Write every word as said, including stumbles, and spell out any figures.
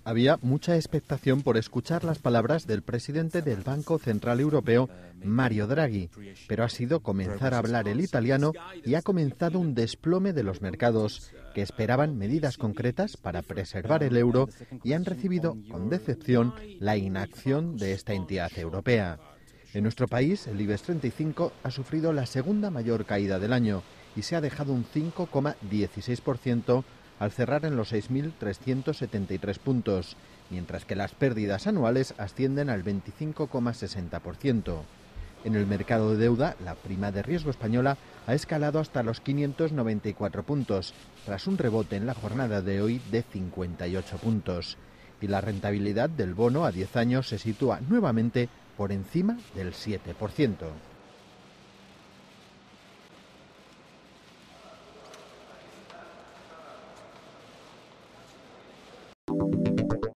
Había mucha expectación por escuchar las palabras del presidente del Banco Central Europeo, Mario Draghi, pero ha sido comenzar a hablar el italiano y ha comenzado un desplome de los mercados que esperaban medidas concretas para preservar el euro y han recibido con decepción la inacción de esta entidad europea. En nuestro país, el IBEX treinta y cinco ha sufrido la segunda mayor caída del año y se ha dejado un cinco coma dieciséis por ciento al cerrar en los seis mil trescientos setenta y tres puntos, mientras que las pérdidas anuales ascienden al veinticinco coma sesenta por ciento. En el mercado de deuda, la prima de riesgo española ha escalado hasta los quinientos noventa y cuatro puntos, tras un rebote en la jornada de hoy de cincuenta y ocho puntos. Y la rentabilidad del bono a diez años se sitúa nuevamente por encima del siete por ciento.